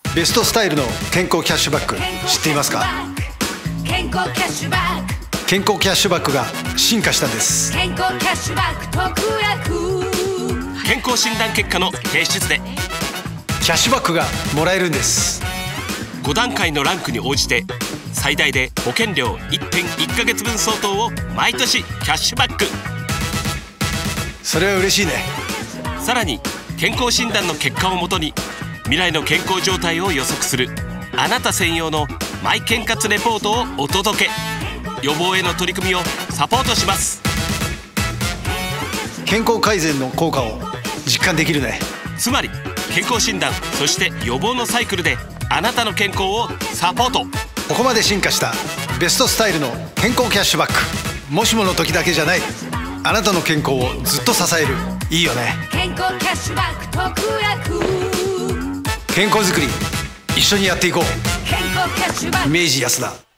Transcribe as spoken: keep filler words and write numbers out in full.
ベストスタイルの健康キャッシュバック知っていますか？ 健康キャッシュバック、 健康キャッシュバックが進化したんです。 健康キャッシュバック特約、 健康診断結果の提出でキャッシュバックがもらえるんです。 ご段階のランクに応じて最大で保険料 いってんいち ヶ月分相当を毎年キャッシュバック。 それは嬉しいね。 さらに健康診断の結果をもとに未来の健康状態を予測するあなた専用のマイ健活レポートをお届け。予防への取り組みをサポートします。 健康改善の効果を実感できるね。 つまり健康診断そして予防のサイクルであなたの健康をサポート。 ここまで進化したベストスタイルの健康キャッシュバック、もしもの時だけじゃない、あなたの健康をずっと支える。いいよね。 健康キャッシュバック特約、 健康づくり一緒にやっていこう。 健康キャッシュバック。 明治安田。